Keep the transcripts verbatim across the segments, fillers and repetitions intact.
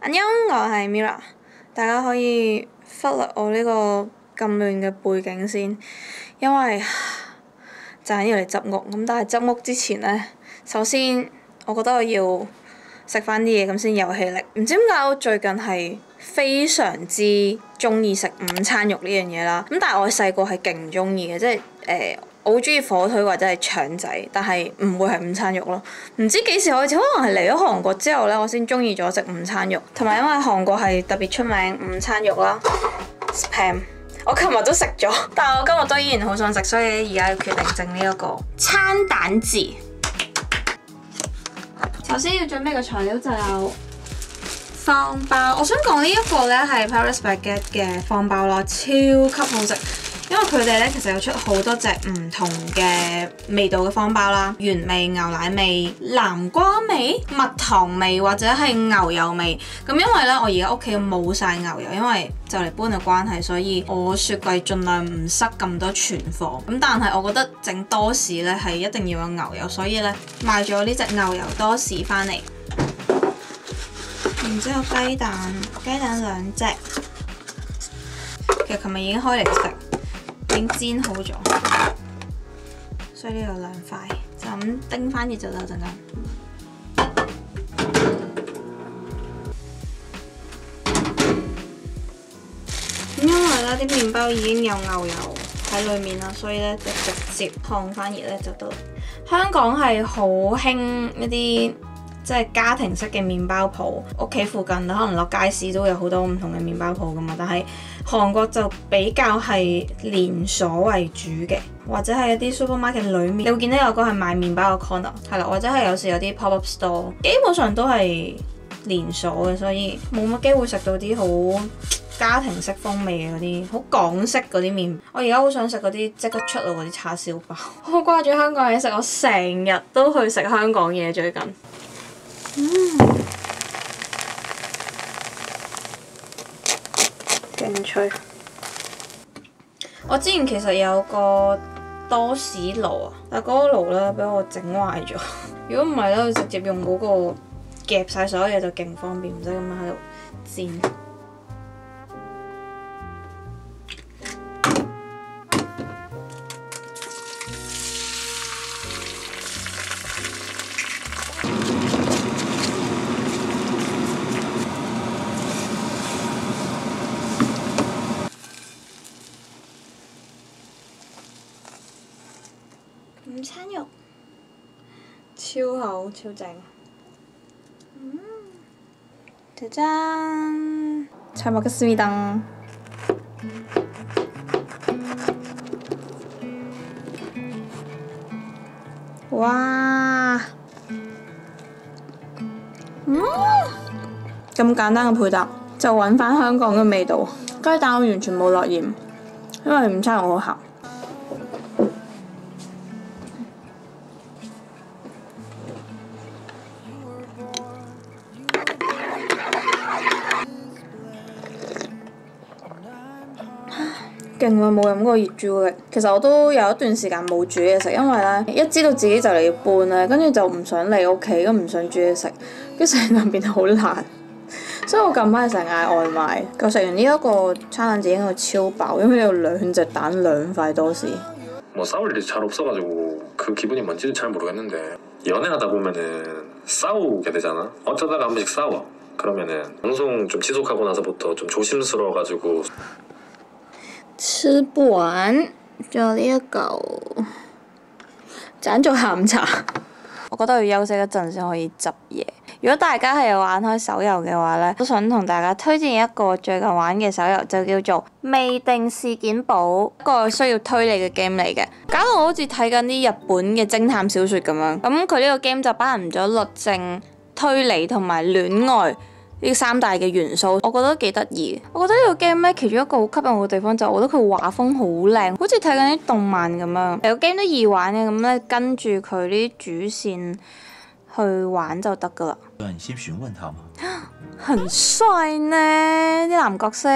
안녕，我係 Mira，大家可以忽略我呢個咁亂嘅背景先，因為就係要嚟執屋咁。但係執屋之前呢，首先我覺得我要食翻啲嘢咁先有氣力。唔知點解我最近係非常之中意食午餐肉呢樣嘢啦。咁但係我細個係勁唔中意嘅，即係誒。呃我好中意火腿或者係腸仔，但係唔會係午餐肉咯。唔知幾時開始，可能係嚟咗韓國之後咧，我先中意咗食午餐肉。同埋因為韓國係特別出名午餐肉啦 ，spam。我琴日都食咗，但係我今日都依然好想食，所以而家要決定整呢一個餐蛋治。首先要準備嘅材料就有方包。我想講呢一個咧係 Paris Baguette 嘅方包啦，超級好食。因為佢哋咧其實有出好多隻唔同嘅味道嘅方包啦，原味、牛奶味、南瓜味、蜜糖味或者係牛油味。咁因為咧我而家屋企冇晒牛油，因為就嚟搬嘅關係，所以我雪櫃盡量唔塞咁多存貨。咁但係我覺得整多士咧係一定要有牛油，所以咧買咗呢隻牛油多士翻嚟。然之後雞蛋，雞蛋兩隻。其實琴日已經開嚟食。已經煎好咗，所以呢度兩塊，就咁叮翻熱就得陣間。因為咧啲麵包已經有牛油喺裡面啦，所以咧就直接燙翻熱咧就得。香港係好興一啲即係家庭式嘅麵包鋪，屋企附近可能落街市都有好多唔同嘅麵包鋪噶嘛，但係韓國就比較係連鎖為主嘅，或者係一啲 supermarket 裏面，你會見到有個係賣麵包嘅 corner， 係啦，或者係有時有啲 pop up store， 基本上都係連鎖嘅，所以冇乜機會食到啲好家庭式風味嘅嗰啲好港式嗰啲麵。我而家好想食嗰啲即刻出爐嗰啲叉燒包，我好掛住香港嘢食，我成日都去食香港嘢最近。嗯。勁脆！我之前其實有個多士爐啊，但係嗰個爐咧俾我整壞咗。如果唔係咧，直接用嗰個夾晒所有嘢就勁方便，唔使咁樣喺度煎。午餐肉超好超正，嗯，짜잔，잘 먹겠습니다。哇，嗯，咁簡單嘅配搭就揾翻香港嘅味道。雞蛋我完全冇落鹽，因為午餐肉好鹹。勁耐冇飲過熱朱古力，其實我都有一段時間冇煮嘢食，因為咧一知道自己就嚟要搬咧，跟住就唔想嚟屋企，咁唔想煮嘢食，跟住成個人變得好懶，所以我近排成日嗌外賣。我食完呢一個餐蛋治已經到超飽，因為有兩隻蛋兩塊多士。 뭐 싸울 일이 잘 없어가지고 그 기분이 뭔지는 잘 모르겠는데 연애하다 보면은 싸우게 되잖아. 어쩌다가 한 번씩 싸워. 그러면은 방송 좀 지속하고 나서부터 좀 조심스러워가지고 吃不完，仲有呢一嚿盞做下午茶。我覺得要休息一陣先可以執嘢。如果大家係有玩開手遊嘅話呢，都想同大家推薦一個最近玩嘅手遊，就叫做《未定事件簿》，一個需要推理嘅 game 嚟嘅。搞到我好似睇緊啲日本嘅偵探小說咁樣。咁佢呢個 game 就包含咗律政、推理同埋戀愛呢三大嘅元素，我覺得幾得意。我覺得呢個 game 咧，其中一個好吸引我嘅地方就係我覺得佢畫風好靚，好似睇緊啲動漫咁樣。個 game 都易玩嘅，咁咧跟住佢啲主線去玩就得噶啦。 你先詢問他嗎？ 很帥呢，啲男角色。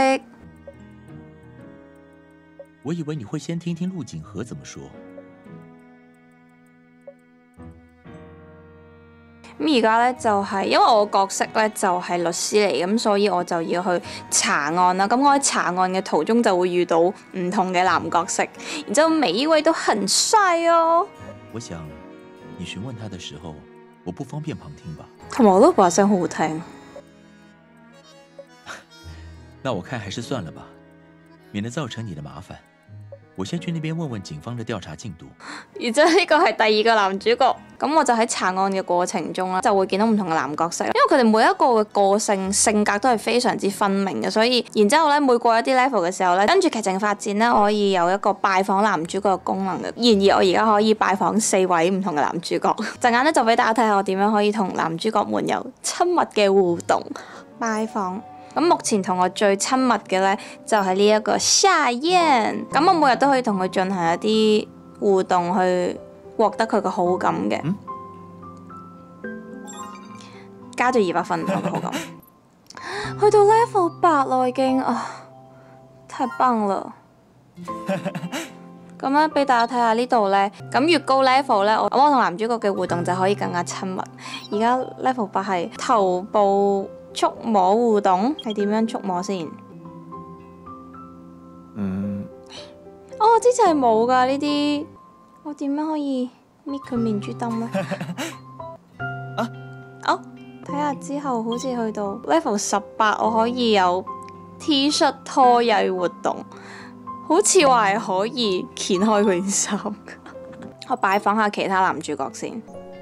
我以為你會先聽聽陸景和怎麼說。 咁而家咧就係、是、因為我角色咧就係、是、律師嚟，咁所以我就要去查案啦。咁我喺查案嘅途中就會遇到唔同嘅男角色，然之後每一位都很帥哦。 我想你詢問他的時候，我不方便旁聽吧。 同埋我都把聲好好聽。 那我看還是算了吧，免得造成你的麻煩。我先去那邊問問警方的調查進度。 而且呢個係第二個男主角，咁我就喺查案嘅過程中啦，就會見到唔同嘅男角色，因為佢哋每一個嘅個性性格都係非常之分明嘅，所以然之後咧每過一啲 level 嘅時候咧，跟住劇情發展咧，我可以有一個拜訪男主角嘅功能嘅。然而我而家可以拜訪四位唔同嘅男主角，陣間咧就俾大家睇下我點樣可以同男主角們有親密嘅互動。拜訪。咁目前同我最親密嘅咧，就係呢一個夏燕。咁我每日都可以同佢進行一啲互動，去獲得佢嘅好感嘅。嗯、加咗二百分我嘅好感。去到 level 八啦已經啊，太棒啦！咁咧，俾大家睇下呢度咧，咁越高 level 咧，我我同男主角嘅互動就可以更加親密。而家 level 八係頭部觸摸互動，係點樣觸摸先？嗯，哦，之前係冇噶呢啲，我點樣可以搣佢面珠燈咧？啊，哦，睇下之後好似去到 level 十八，我可以有 T 恤拖曳活動，好似話係可以掀開佢件衫。我拜訪下其他男主角先。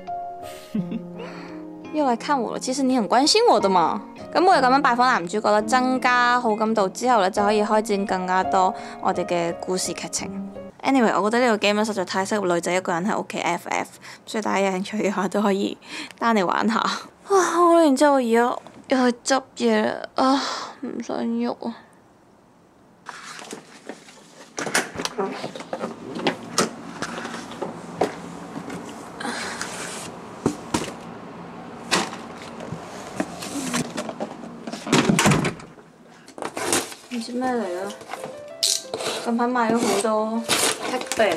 又來看我了，其實你很關心我的嘛。咁我哋咁樣拜訪男主角啦，增加好感度之後咧，就可以開展更加多我哋嘅故事劇情。Anyway， 我覺得呢個 game 咧實在太適合女仔一個人喺屋企 F F， 所以大家有興趣嘅話都可以 down 嚟玩下。啊，好啦，然之後而家要去執嘢啊，唔想喐啊。唔知咩嚟啊！近排買咗好多 cake bag。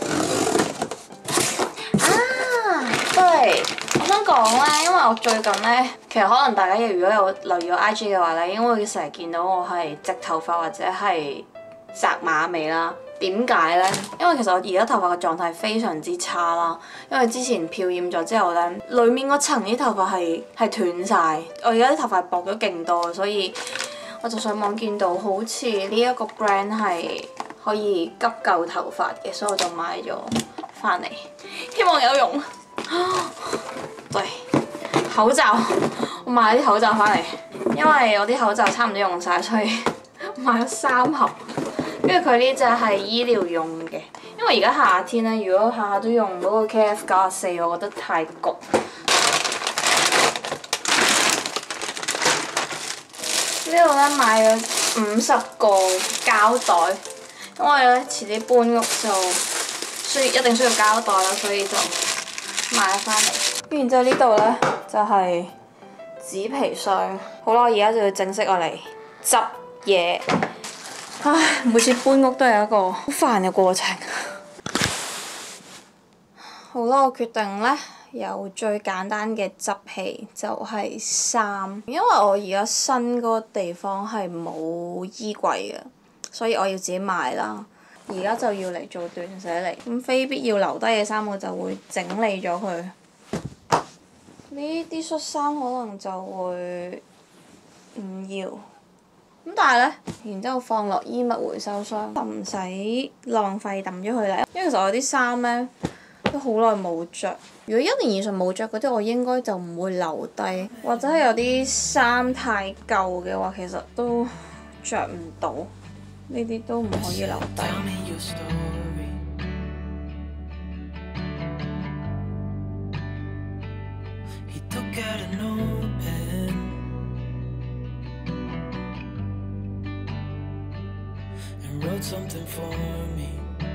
啊，對，我想講咧，因為我最近咧，其實可能大家如果有留意我 I G 嘅話咧，應該會成日見到我係直頭髮或者係紮馬尾啦。點解咧？因為其實我而家頭髮嘅狀態非常之差啦，因為之前漂染咗之後咧，裡面嗰層啲頭髮係係斷晒，我而家啲頭髮薄咗勁多，所以我就上網見到好似呢一個 brand 係可以急救頭髮嘅，所以我就買咗翻嚟，希望有用。對，口罩，我買啲口罩翻嚟，因為我啲口罩差唔多用晒，所以買咗三盒。跟住佢呢隻係醫療用嘅，因為而家夏天咧，如果下下都用嗰個 K F 九十四，我覺得太焗。呢度咧買咗五十個膠袋，因為咧遲啲搬屋就需要一定需要膠袋啦，所以就買咗翻嚟。跟住之後呢度咧就係紙皮箱，好啦，我而家就要正式我嚟執嘢。唉，每次搬屋都係一個好煩嘅過程。好啦，我決定咧有最簡單嘅執器就係衫，因為我而家新嗰個地方係冇衣櫃嘅，所以我要自己買啦。而家就要嚟做斷捨離，咁非必要留低嘅衫我就會整理咗佢。呢啲恤衫可能就會唔要。咁但係咧，然之後放落衣物回收箱，就唔使浪費抌咗佢啦。因為其實我啲衫咧都好耐冇着，如果一年以上冇着嗰啲，我應該就唔會留低。或者係有啲衫太舊嘅話，其實都着唔到，呢啲都唔可以留低。 Wrote something for me.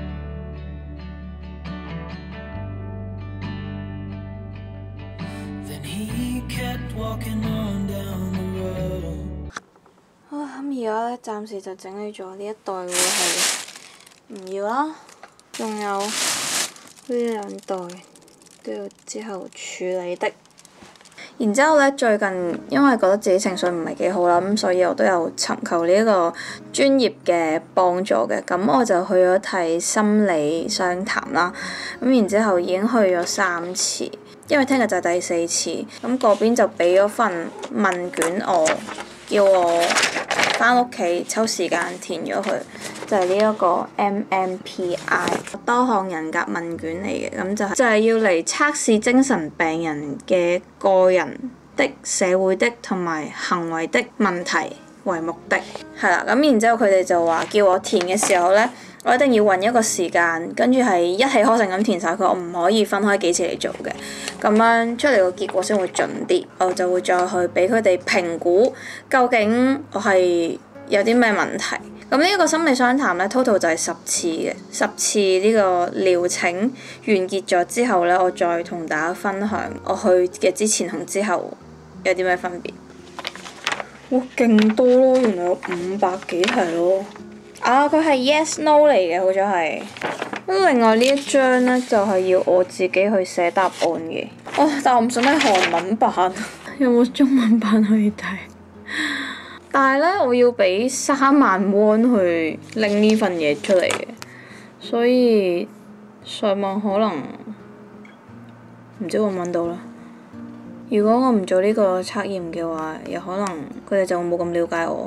Then he kept walking on down the road. 啊，咁而家咧，暫時就整理咗呢一袋會係唔要啦，仲有呢兩袋都要之後處理的。 然之後咧，最近因為覺得自己情緒唔係幾好啦，咁所以我都有尋求呢一個專業嘅幫助嘅。咁我就去咗睇心理商談啦。咁然之後已經去咗三次，因為聽日就係第四次。咁嗰邊就俾咗份問卷我，叫我翻屋企抽時間填咗佢，就係呢一個 M M P I 多項人格問卷嚟嘅。咁就係就係要嚟測試精神病人嘅個人的、社會的同埋行為的問題為目的，係啦。咁然之後佢哋就話叫我填嘅時候咧，我一定要揾一個時間，跟住係一氣呵成咁填晒佢，我唔可以分開幾次嚟做嘅。咁樣出嚟個結果先會準啲，我就會再去俾佢哋評估究竟我係有啲咩問題。咁呢一個心理商談咧 total 就係十次嘅，十次呢個療程完結咗之後咧，我再同大家分享我去嘅之前同之後有啲咩分別。哇，勁多咯，原來有五百幾題咯。啊，佢係 yes no 嚟嘅，好似係。咁另外呢一張咧就係要我自己去寫答案嘅。哦，但係我唔想睇韓文版，有冇中文版可以睇？但係咧，我要俾三萬 won 去拎呢份嘢出嚟嘅，所以上網可能唔知揾唔揾到啦。如果我唔做呢個測驗嘅話，有可能佢哋就冇咁了解我。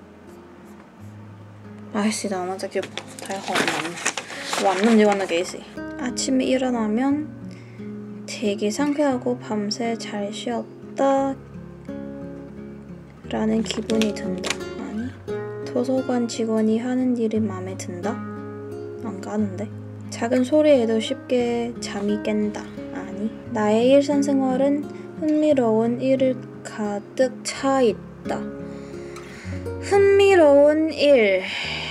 唉，是但啦，直接睇韓文，揾都唔知揾到幾時。아침에 일어나면 되게 상쾌하고 밤새 잘 쉬었다 라는 기분이 든다. 아니, 도서관 직원이 하는 일이 마음에 든다? 안 가는데. 작은 소리에도 쉽게 잠이 깬다. 아니, 나의 일상생활은 흥미로운 일을 가득 차 있다. 흥미로운 일.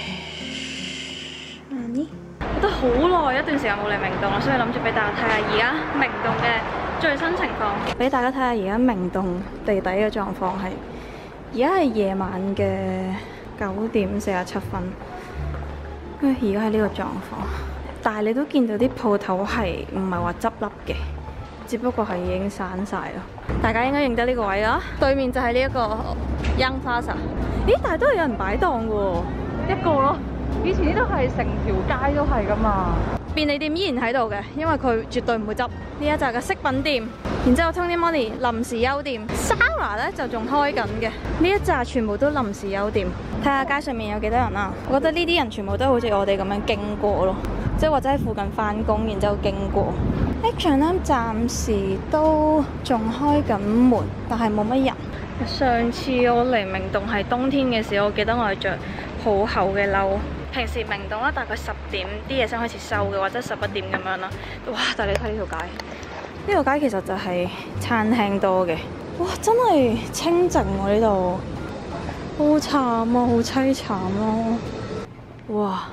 아니? 覺得好耐一段時間冇嚟明洞啦，所以諗住俾大家睇下而家明洞嘅最新情況，俾大家睇下而家明洞地底嘅狀況係。而家係夜晚嘅九點四十七分，而家係呢個狀況，但係你都見到啲鋪頭係唔係話執笠嘅，只不過係已經散晒咯。大家應該認得呢個位啦，對面就係呢一個 Young Plaza。咦？但係都係有人擺檔喎，一個咯。以前呢度係成條街都係㗎嘛。便利店依然喺度嘅，因為佢絕對唔會執。呢一紮嘅飾品店，然之後 Tony Money 臨時休店 ，Zara 咧就仲開緊嘅。呢一紮全部都臨時休店。睇下街上面有幾多人啊？我覺得呢啲人全部都好似我哋咁樣經過咯，即係或者喺附近返工，然之後經過。Action 咧暫時都仲開緊門，但係冇乜人。上次我嚟明洞係冬天嘅時候，我記得我係着好厚嘅褸。平時明洞咧大概十點啲嘢先開始收嘅，或者十一點咁樣啦。哇！但係你睇呢條街，呢條街其實就係餐廳多嘅。哇！真係清靜喎呢度，好慘啊，好凄慘咯！哇！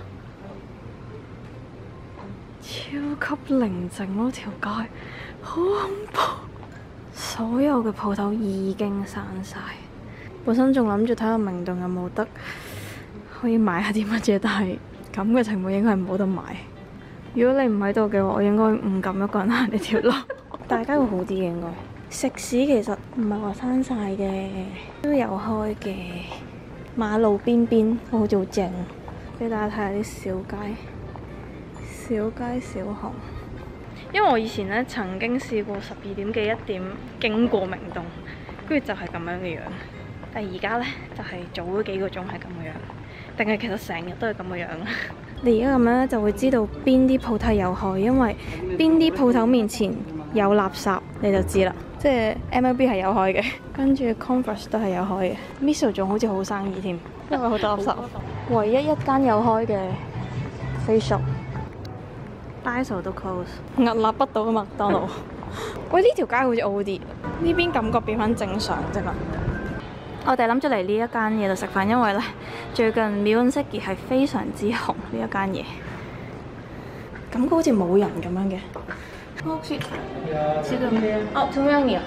超級寧靜咯條街，好恐怖。所有嘅鋪頭已經散晒。本身仲諗住睇下明洞有冇得可以買下啲乜嘢，但係咁嘅情況應該係冇得買。如果你唔喺度嘅話，我應該唔敢一個人行呢條路。大家會好啲嘅應該。食肆其實唔係話閂晒嘅，都有開嘅。馬路邊邊好似好正，俾大家睇下啲小街、小街小巷。因為我以前咧曾經試過十二點幾一點經過明洞，跟住就係咁樣嘅樣。但係而家咧就係、是、早咗幾個鐘係咁嘅樣，定係其實成日都係咁嘅樣。你而家咁樣咧就會知道邊啲鋪頭有開，因為邊啲鋪頭面前有垃圾你就知啦。即係 M L B 係有開嘅，跟住 Converse 都係有開嘅。Missile 仲好似好生意添，因為好多垃圾。唯一一間有開嘅 Face Shop。Daiso 都 close，屹立不倒嘅麥當勞。喂，呢條街好似 O 啲，呢邊感覺變翻正常啫嘛。我哋諗住嚟呢一間嘢度食飯，因為咧最近 Myeonseki係非常之紅呢一間嘢。感覺好似冇人咁樣嘅。혹시 지금 어, 두 명이요.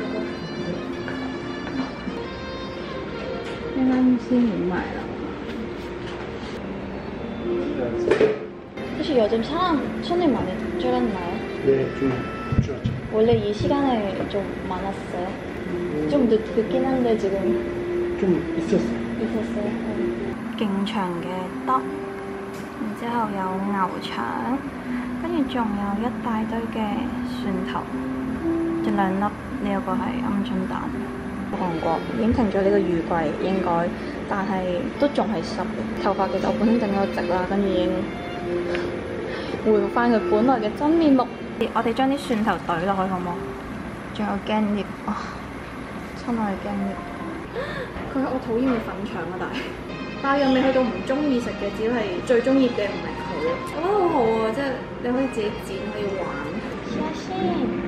해남시 못買啦。혹시 요즘 사람 손님 많이 줄었나요? 네, 좀 줄었죠. 원래 이 시간에 좀 많았어요? 좀 늦긴 한데 지금 좀 있었어. 있었어요.勁長嘅떡，然之後有牛腸，跟住仲有一大堆嘅蒜頭，一兩粒呢一個係鵪鶉蛋。韓國已經停咗呢個雨季應該，但係都仲係濕嘅。頭髮其實我本身整咗直啦，跟住已經回復翻佢本來嘅真面目。我哋將啲蒜頭懟落去好冇？仲有驚葉啊！親愛嘅驚葉，佢我討厭嘅粉腸啊，但係但係又未去到唔中意食嘅，只係最中意嘅唔係佢。我覺得好好啊，即係你可以自己剪，可以玩。試下先。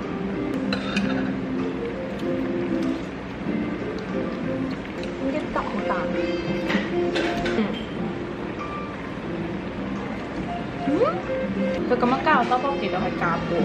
啲得好彈。嗯。嗯？佢咁樣加落 tteokbokki 就係夾喎。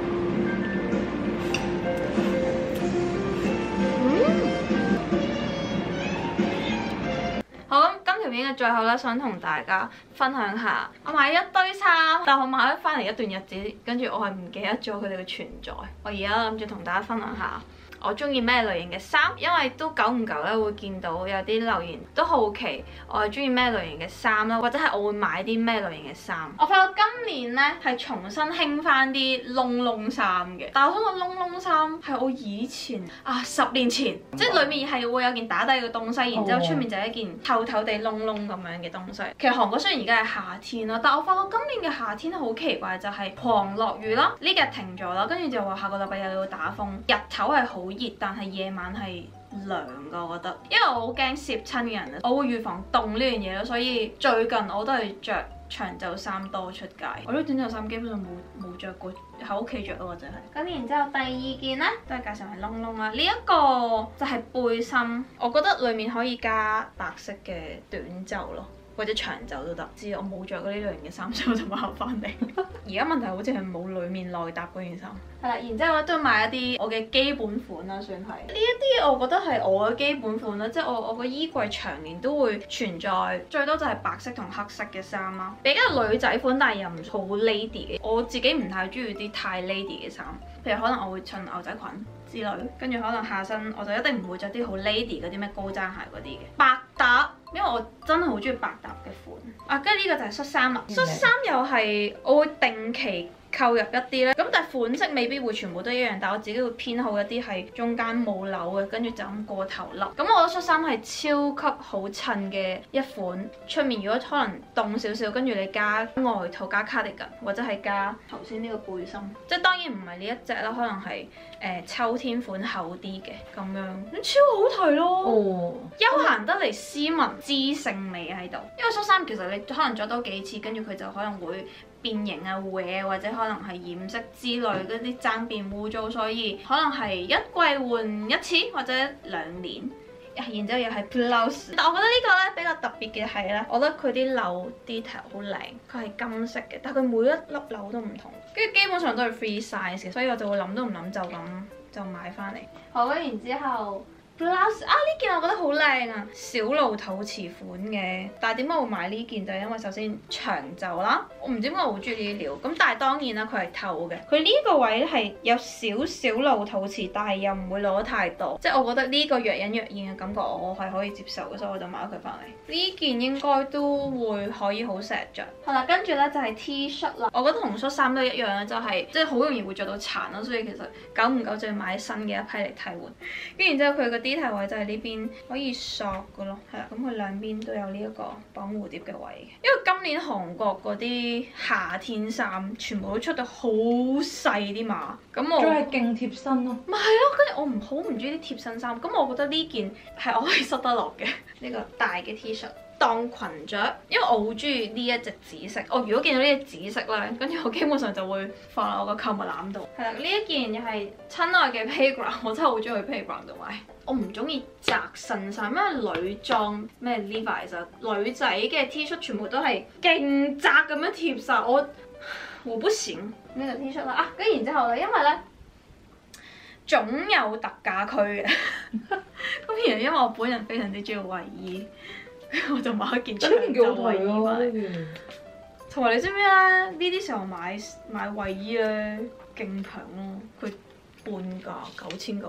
好，咁今條片嘅最後咧，想同大家分享下，我買一堆衫，但我買咗翻嚟一段日子，跟住我係唔記得咗佢哋嘅存在。我而家諗住同大家分享下我中意咩類型嘅衫，因為都久唔久咧會見到有啲留言都好奇我係中意咩類型嘅衫啦，或者係我會買啲咩類型嘅衫。我發覺今年咧係重新興翻啲窿窿衫嘅，但係我想講窿窿衫係我以前啊十年前，即係裡面係會有件打底嘅東西，然之後出面就係一件透透地窿窿咁樣嘅東西。其實韓國雖然而家係夏天啦，但我發覺今年嘅夏天好奇怪，就係狂落雨啦，呢日停咗啦，跟住就話下個禮拜又要打風，日頭係好熱，但係夜晚係涼㗎，我覺得，因為我好驚攝親嘅人啊，我會預防凍呢樣嘢咯，所以最近我都係着長袖衫多出街，我啲短袖衫基本上冇冇著過，喺屋企着咯，或者係。咁然之後第二件呢，都係介紹係窿窿啦，呢一個就係背心，我覺得裡面可以加白色嘅短袖咯。或者長袖都得，知我冇着過呢類型嘅衫，所以我就買翻嚟。而家問題好似係冇裡面內搭嗰件衫。係啦，然之後咧都買一啲我嘅基本款啦，算係。呢一啲我覺得係我嘅基本款啦，即係我我個衣櫃長年都會存在，最多就係白色同黑色嘅衫啦。比較女仔款，但係又唔好 lady 嘅。我自己唔太中意啲太 lady 嘅衫，譬如可能我會襯牛仔裙之類，跟住可能下身我就一定唔會着啲好 lady 嗰啲咩高踭鞋嗰啲嘅百搭。因為我真係好中意百搭嘅款啊，跟住呢個就係恤衫啦。恤衫又係我會定期購入一啲咧，咁但係款式未必會全部都一樣，但係我自己會偏好一啲係中間冇紐嘅，跟住就咁過頭笠。咁我覺得恤衫係超級好襯嘅一款。出面如果可能凍少少，跟住你加外套加 cardigan 或者係加頭先呢個背心，即係當然唔係呢一隻啦，可能係誒、呃、秋天款厚啲嘅咁樣，超好睇咯。哦，休閒得嚟斯文知性美喺度。因為恤衫其實你可能着多幾次，跟住佢就可能會變形啊、歪啊，或者可能係染色之類嗰啲爭變污糟，所以可能係一季換一次或者兩年。然之後又係 blouse， 但我覺得呢個咧比較特別嘅係咧，我覺得佢啲紐 detail 好靚，佢係金色嘅，但係佢每一粒紐都唔同，跟住基本上都係 free size 嘅，所以我就會諗都唔諗就咁就買翻嚟。好啦，然之後。blouse 啊，呢件我覺得好靚啊，小露肚臍款嘅，但係點解我會買呢件就係因為首先長袖啦，我唔知點解我好中意呢啲料，咁但係當然啦佢係透嘅，佢呢個位係有少少露肚臍，但係又唔會露得太多，即係我覺得呢個若隱若現嘅感覺我係可以接受嘅，所以我就買咗佢翻嚟。呢件應該都會可以好錫着。好啦，跟住咧就係 T 恤啦，我覺得同恤衫都一樣啦，就係即係好容易會着到殘咯，所以其實久唔久就要買新嘅一批嚟替換。跟住然之後佢個呢條位就係呢邊可以索嘅咯，係啦，咁佢兩邊都有呢一個綁蝴蝶嘅位嘅。因為今年韓國嗰啲夏天衫全部都出到好細啲碼，咁我仲係勁貼身咯。 咪係咯，跟住我唔好唔中意啲貼身衫，咁我覺得呢件係我可以塞得落嘅呢個大嘅 T 恤。當裙着，因為我好中意呢一隻紫色。我如果見到呢隻紫色咧，跟住我基本上就會放喺我個購物籃度。係啦，呢一件又係親愛嘅 playground，我真係好中意去 playground 度買。我唔中意窄身衫，因為女裝咩 Levi's 啊，女仔嘅 T 恤全部都係勁窄咁樣貼晒。我我不行呢個 T 恤啦啊，跟住然之後咧，因為咧總有特價區嘅，咁然因為我本人非常之中意衛衣。我就買一件長袖衛衣翻嚟，同埋你知唔知咧？呢啲時候買買衛衣咧勁平咯，佢半價九千九百，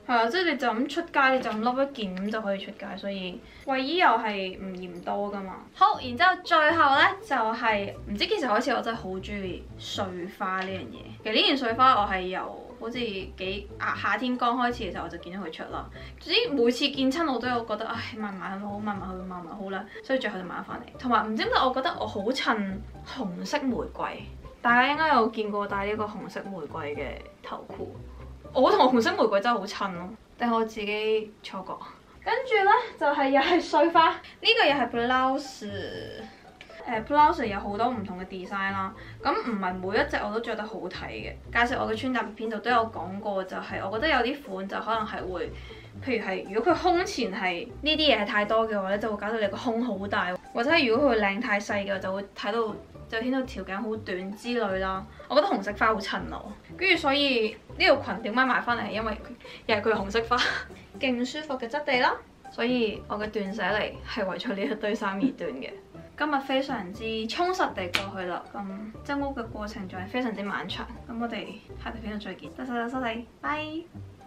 係啊，即係你就咁出街，你就咁笠一件咁就可以出街，所以衞衣又係唔嫌多噶嘛。好，然之後最後咧就係、是、唔知幾時開始，我真係好中意碎花呢樣嘢。其實呢件碎花我係由好似幾啊夏天剛開始嘅時候我就見到佢出啦。總之每次見親我都有覺得唉買唔買好，買唔買好，買唔買好啦，所以最後就買咗翻嚟。同埋唔知點解我覺得我好襯紅色玫瑰，大家應該有見過戴呢個紅色玫瑰嘅頭箍。我同紅色玫瑰真係好襯咯，定係我自己錯覺？跟住咧就係、是、又係碎花，呢、這個又係 blouse，誒 blouse 有好多唔同嘅 design 啦。咁唔係每一隻我都着得好睇嘅。介紹我嘅穿搭片度都有講過，就係、是、我覺得有啲款就可能係會，譬如係如果佢胸前係呢啲嘢係太多嘅話咧，就會搞到你個胸好大，或者係如果佢領太細嘅，就會睇到。就顯到條頸好短之類啦，我覺得紅色花好襯我，跟住所以呢條裙點解買翻嚟係因為又係佢紅色花，勁舒服嘅質地啦，所以我嘅斷捨離係為咗呢一堆衫而斷嘅。今日非常之充實地過去啦，咁執屋嘅過程仲係非常之漫長，咁我哋下條片度再見，多謝收睇，拜。